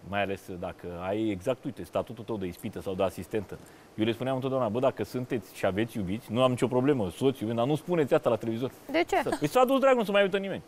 mai ales dacă ai exact, uite, statutul tău de ispită sau de asistentă. Eu le spuneam întotdeauna, bă, dacă sunteți și aveți iubiți, nu am nicio problemă, soț, dar nu spuneți asta la televizor. De ce? Păi s-a dus drag, nu se mai uită nimeni.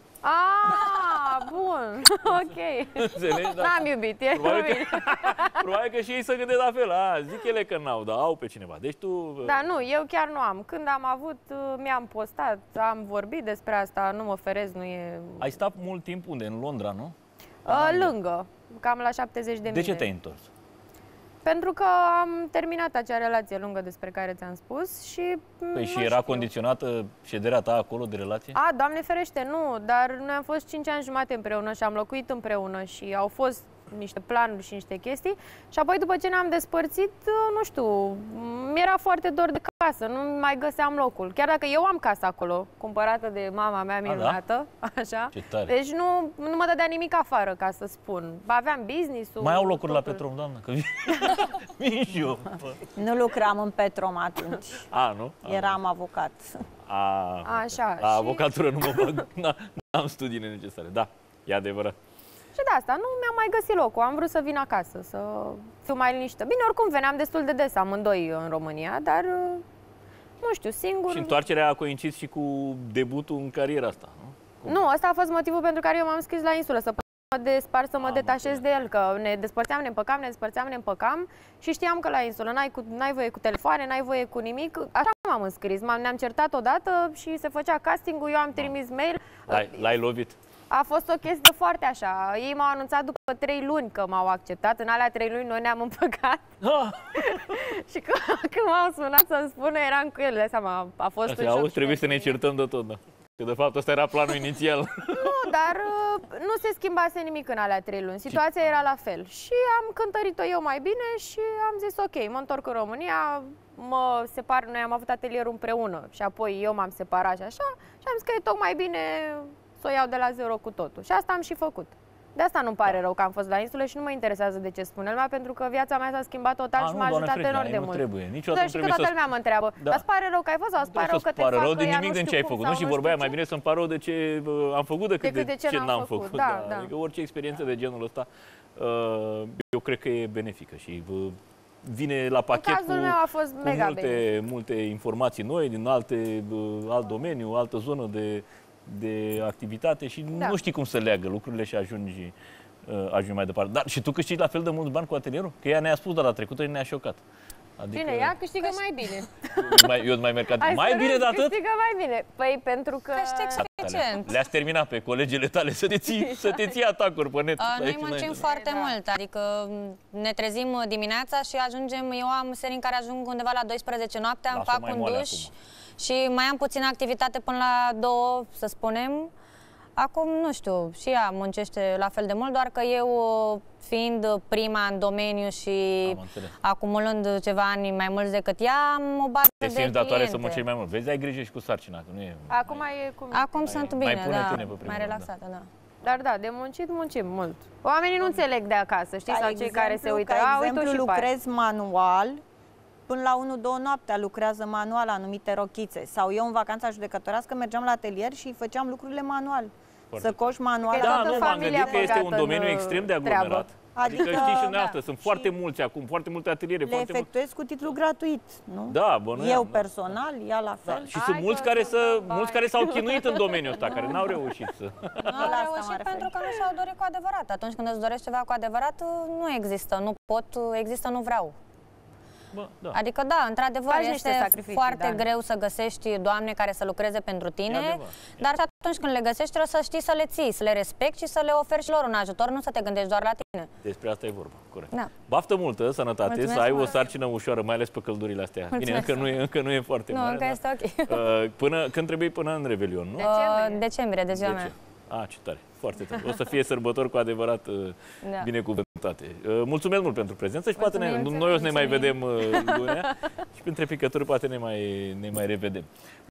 Bun, ok. Înțelegi? N-am iubit, e probabil că și ei se gândesc la fel. Zic ele că n-au, dar au pe cineva. Deci tu... Da, nu, eu chiar nu am. Când am avut, mi-am postat, am vorbit despre asta, nu mă ferez, nu e... Ai stat mult timp unde? În Londra, nu? Lângă, cam la 70 de mii. De ce te-ai întors? Pentru că am terminat acea relație lungă despre care ți-am spus și... Păi și era condiționată șederea ta acolo de relație? Doamne ferește, nu, dar noi am fost 5 ani jumate împreună și am locuit împreună și au fost niște planuri și niște chestii și apoi după ce ne-am despărțit, nu știu, mi-era foarte dor de casă, nu mai găseam locul. Chiar dacă eu am casa acolo, cumpărată de mama mea minunată, așa. Ce tare. Deci nu mă dădea nimic afară, ca să spun. Aveam business-ul. Mai au locuri la Petrom, doamnă? Că vin și eu. Nu lucram în Petrom atunci. Nu? Eram avocat. Așa. La avocatură nu mă bag, n-am studiile necesare. Da, e adevărat. Și de asta nu mi-am mai găsit locul. Am vrut să vin acasă, să fiu mai liniștită. Bine, oricum veneam destul de des amândoi în România, dar nu știu, singur... Și întoarcerea a coincis și cu debutul în cariera asta, nu? Nu, ăsta a fost motivul pentru care eu m-am scris la insulă, să mă despart, să mă detașez de el, că ne despărțeam, ne împăcam, ne despărțeam, ne împăcam și știam că la insulă n-ai voie cu telefoane, n-ai voie cu nimic. Așa m-am înscris, ne-am certat odată și se făcea casting-ul, eu am trimis mail. L-ai lovit? A fost o chestie foarte așa. Ei m-au anunțat după 3 luni că m-au acceptat. În alea 3 luni noi ne-am împăcat. Și când m-au sunat să-mi spună, eram cu el. De seama, a fost un șoc. Trebuie să ne certăm de tot, da. Că de fapt ăsta era planul inițial. Nu, dar nu se schimbase nimic în alea 3 luni. Situația era la fel. Și am cântărit-o eu mai bine și am zis ok, mă întorc în România, mă separ, noi am avut atelierul împreună și apoi eu m-am separat și așa și am zis că e tocmai bine să o iau de la zero cu totul. Și asta am și făcut. De asta nu-mi pare rău că am fost la insule și nu mă interesează de ce spune lumea, pentru că viața mea s-a schimbat total și m-a ajutat enorm de mult. Trebuie. Niciodată nu trebuie și că toată lumea mă întreabă, îți pare rău că ai fost sau îți pare rău că te facă rău de ea, nimic din ce ai făcut. Nu, și vorba aia, mai bine să-mi pare rău de ce am făcut decât de ce n-am făcut. Da. Adică orice experiență de genul ăsta, eu cred că e benefică și vine la pachet cu multe informații noi din alt domeniu, altă zonă de activitate și nu știi cum să leagă lucrurile și ajungi mai departe. Dar și tu câștigi la fel de mulți bani cu atelierul? Că ea ne-a spus data trecută și ne-a șocat. Adică... Bine, ea câștigă mai bine. Eu mai mercat. Mai bine de atât? Câștigă mai bine. Păi pentru că... Le-ați terminat pe colegele tale să te ții atacuri pe net. Noi muncim foarte mult. Adică ne trezim dimineața și ajungem... Eu am serii în care ajung undeva la 12 noaptea, îmi fac un duș și mai am puțină activitate până la 2, să spunem. Acum, nu știu, și ea muncește la fel de mult, doar că eu, fiind prima în domeniu și acumulând ceva ani mai mulți decât ea, am o bază de cliente. Te simți datoare să muncești mai mult. Vezi, ai grijă și cu sarcina, că nu e... Acum sunt bine, mai relaxată, da. Dar da, de muncim mult. Oamenii nu înțeleg de acasă, știi, sau cei care se uită. De exemplu, lucrez manual, până la 1-2 noaptea lucrează manual anumite rochițe. Sau eu în vacanța judecătorească mergeam la atelier și făceam lucrurile manual. Să coși manual. Da, nu, m-am gândit că este un domeniu extrem de aglomerat. Adică știi și dumneavoastră, sunt foarte mulți acum, foarte multe ateliere. Le efectuez cu titlu gratuit, nu? Da, bănuiam. Eu personal, ea la fel. Și sunt mulți care s-au chinuit în domeniul ăsta, care n-au reușit să... N-au reușit pentru că nu și-au dorit cu adevărat. Atunci când îți dorești ceva cu adevărat, nu există, nu pot, există, nu vreau. Adică da, într-adevăr este foarte greu să găsești doamne care să lucreze pentru tine, dar atunci când le găsești trebuie să știi să le ții, să le respecti și să le oferi și lor un ajutor, nu să te gândești doar la tine. Despre asta e vorba, corect. Da. Baftă multă, sănătate, mulțumesc, să ai o sarcină ușoară, mai ales pe căldurile astea. Mulțumesc. Bine, încă nu e foarte mare. Nu, încă este ok. Când trebuie până în Revelion, nu? Decembrie, de ziua mea. Ce tare, foarte tare. O să fie sărbători cu adevărat binecuvântate. Mulțumesc mult pentru prezență și poate noi o să ne mai vedem lunea și printre picături poate ne mai revedem.